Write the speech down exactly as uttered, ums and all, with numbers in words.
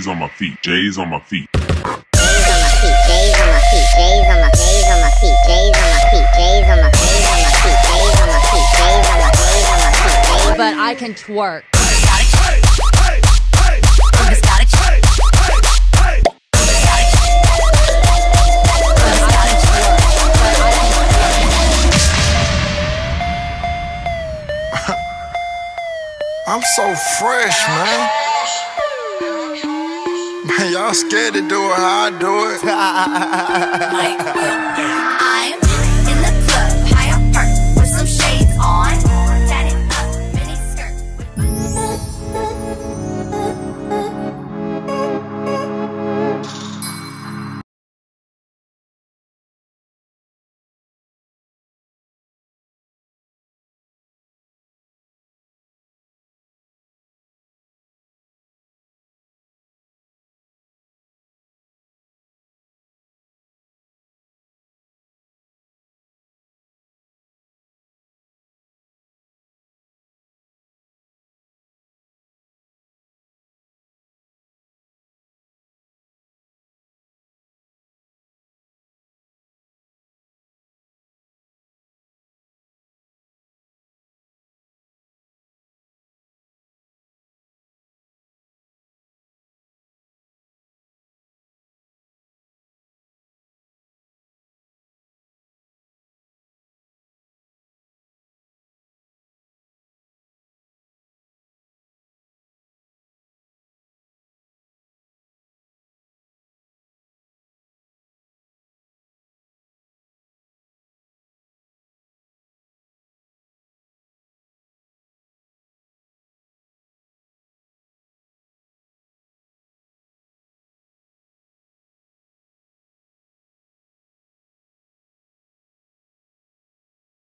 J's on my feet, J's on my feet. J's on my feet, J's on my feet, J's on my feet, J's on my feet, J's on my feet, J's on my feet, J's on my feet, J's on my feet, J's on my feet. But I can twerk. I'm so fresh, man. Man, y'all scared to do it how I do it.